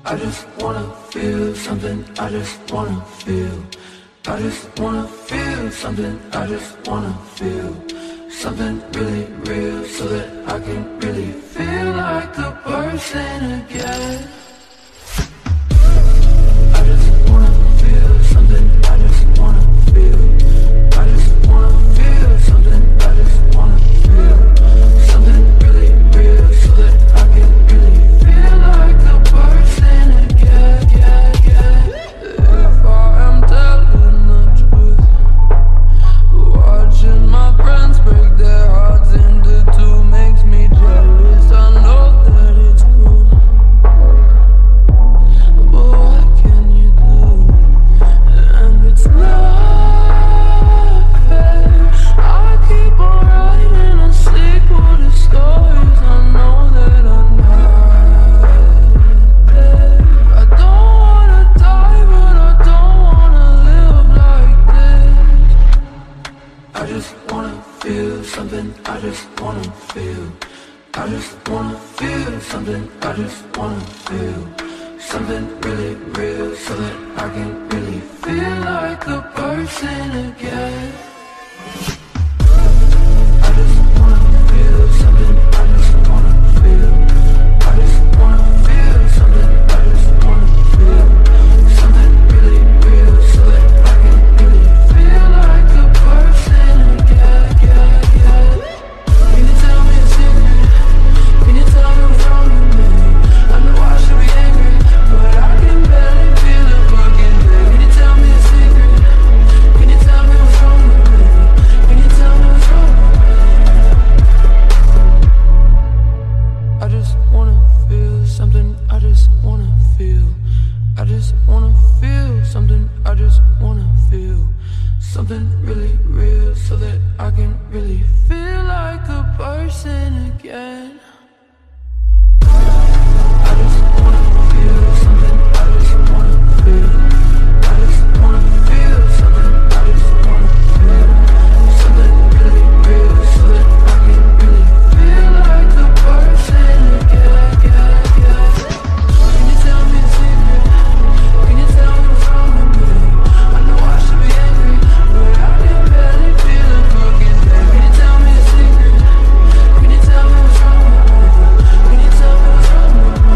I just wanna feel something, I just wanna feel. I just wanna feel something, I just wanna feel. Something really real so that I can really feel like a person again. I just wanna feel something, I just wanna feel. I just wanna feel something, I just wanna feel. Something really real so that I can really feel like a person again. If I am telling the truth, watching my friends break their hearts into two makes me jealous. I know that it's cruel, but what can you do? And it's not fair. I keep on writing a sequel to stories I know that I'm not there. I don't wanna die, but I don't wanna live like this. I just wanna feel something, I just wanna feel. I just wanna feel something, I just wanna feel. Something really real so that I can really feel like a person again. I just wanna feel something, I just wanna feel. I just wanna feel something, I just wanna feel. Something really real so that I can really feel like a person again. Can you tell me a secret? Can you tell me what's wrong with me? I know I should be angry, but I can barely feel a fucking day. Can you tell me a secret? Can you tell me what's wrong with me? Can you tell me what's wrong with me? I just wanna feel something, I just wanna feel. I just wanna feel something, I just wanna feel. Something really real so that I can really feel like a person again. I just wanna feel something, I just wanna feel. I just wanna feel something, I just wanna feel. Something really real so that I can really feel like a person again. Can you tell me a secret? Can you tell me what's wrong with me? I know I should be angry, but I can barely feel a fucking day. Can you tell me a secret? Can you tell me what's wrong with me? Can you tell me what's wrong with me?